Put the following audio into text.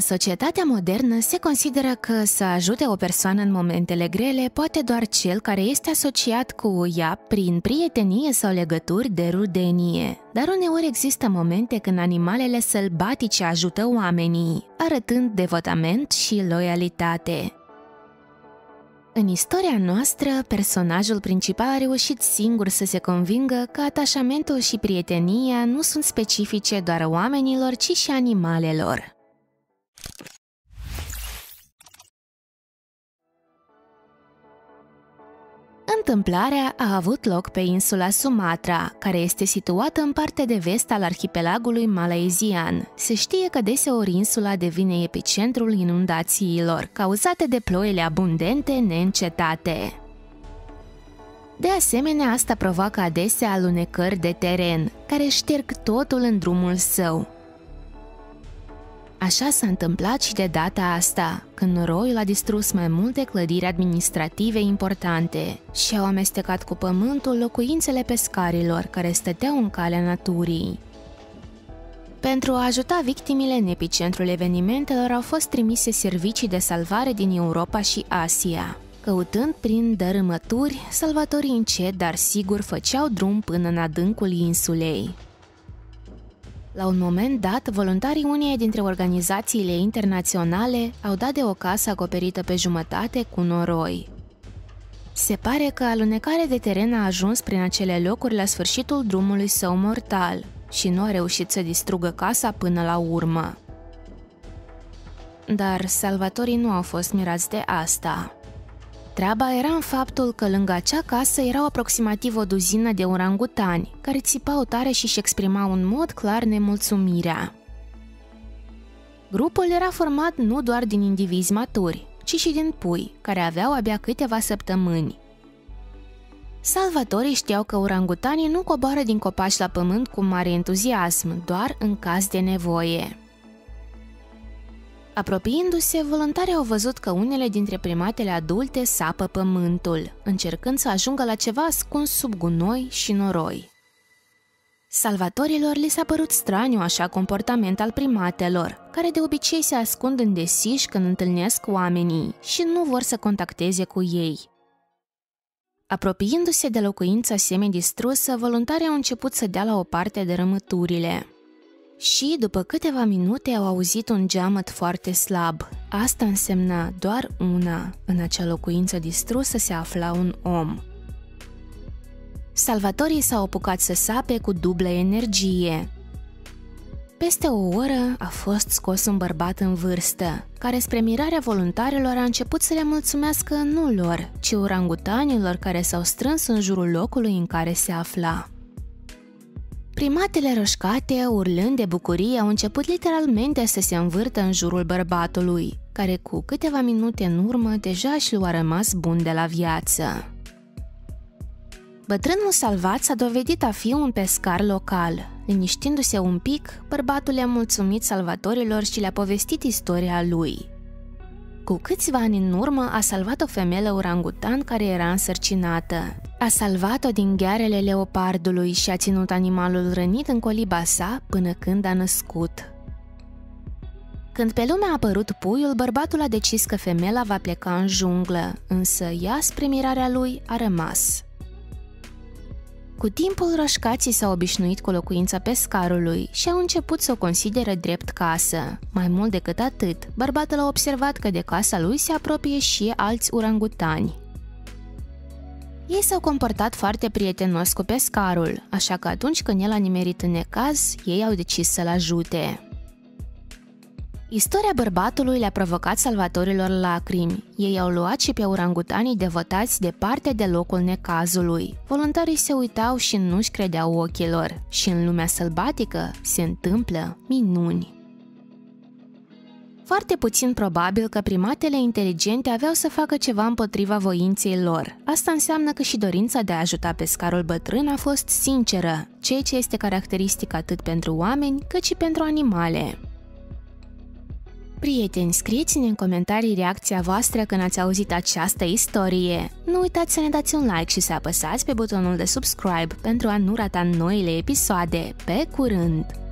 societatea modernă se consideră că să ajute o persoană în momentele grele poate doar cel care este asociat cu ea prin prietenie sau legături de rudenie. Dar uneori există momente când animalele sălbatice ajută oamenii, arătând devotament și loialitate. În istoria noastră, personajul principal a reușit singur să se convingă că atașamentul și prietenia nu sunt specifice doar oamenilor, ci și animalelor. Întâmplarea a avut loc pe insula Sumatra, care este situată în partea de vest al arhipelagului malaysian. Se știe că deseori insula devine epicentrul inundațiilor, cauzate de ploile abundente neîncetate. De asemenea, asta provoacă adesea alunecări de teren, care șterg totul în drumul său. Așa s-a întâmplat și de data asta, când noroiul a distrus mai multe clădiri administrative importante și au amestecat cu pământul locuințele pescarilor care stăteau în calea naturii. Pentru a ajuta victimele în epicentrul evenimentelor au fost trimise servicii de salvare din Europa și Asia. Căutând prin dărâmături, salvatorii încet, dar sigur făceau drum până în adâncul insulei. La un moment dat, voluntarii uneia dintre organizațiile internaționale au dat de o casă acoperită pe jumătate cu noroi. Se pare că alunecarea de teren a ajuns prin acele locuri la sfârșitul drumului său mortal și nu a reușit să distrugă casa până la urmă. Dar salvatorii nu au fost mirați de asta. Treaba era în faptul că lângă acea casă erau aproximativ o duzină de orangutani, care țipau tare și își exprimau în mod clar nemulțumirea. Grupul era format nu doar din indivizi maturi, ci și din pui, care aveau abia câteva săptămâni. Salvatorii știau că orangutanii nu coboară din copaci la pământ cu mare entuziasm, doar în caz de nevoie. Apropiindu-se, voluntarii au văzut că unele dintre primatele adulte sapă pământul, încercând să ajungă la ceva ascuns sub gunoi și noroi. Salvatorilor li s-a părut straniu așa comportament al primatelor, care de obicei se ascund în desiș când întâlnesc oamenii și nu vor să contacteze cu ei. Apropiindu-se de locuința semi-distrusă, voluntarii au început să dea la o parte dărâmăturile. Și, după câteva minute, au auzit un geamăt foarte slab. Asta însemna doar una. În acea locuință distrusă se afla un om. Salvatorii s-au apucat să sape cu dublă energie. Peste o oră a fost scos un bărbat în vârstă, care spre mirarea voluntarilor a început să le mulțumească nu lor, ci orangutanilor care s-au strâns în jurul locului în care se afla. Primatele roșcate, urlând de bucurie, au început literalmente să se învârtă în jurul bărbatului, care cu câteva minute în urmă deja și l-a rămas bun de la viață. Bătrânul salvat s-a dovedit a fi un pescar local. Liniștindu-se un pic, bărbatul le-a mulțumit salvatorilor și le-a povestit istoria lui. Cu câțiva ani în urmă a salvat o femeie orangutan care era însărcinată. A salvat-o din ghearele leopardului și a ținut animalul rănit în coliba sa până când a născut. Când pe lume a apărut puiul, bărbatul a decis că femeia va pleca în junglă, însă ea, spre mirarea lui, a rămas. Cu timpul, roșcații s-au obișnuit cu locuința pescarului și au început să o considere drept casă. Mai mult decât atât, bărbatul a observat că de casa lui se apropie și alți orangutani. Ei s-au comportat foarte prietenos cu pescarul, așa că atunci când el a nimerit în necaz, ei au decis să-l ajute. Istoria bărbatului le-a provocat salvatorilor lacrimi. Ei au luat și pe orangutanii devotați departe de locul necazului. Voluntarii se uitau și nu-și credeau ochilor. Și în lumea sălbatică se întâmplă minuni. Foarte puțin probabil că primatele inteligente aveau să facă ceva împotriva voinței lor. Asta înseamnă că și dorința de a ajuta pescarul bătrân a fost sinceră, ceea ce este caracteristic atât pentru oameni cât și pentru animale. Prieteni, scrieți-ne în comentarii reacția voastră când ați auzit această istorie. Nu uitați să ne dați un like și să apăsați pe butonul de subscribe pentru a nu rata noile episoade. Pe curând!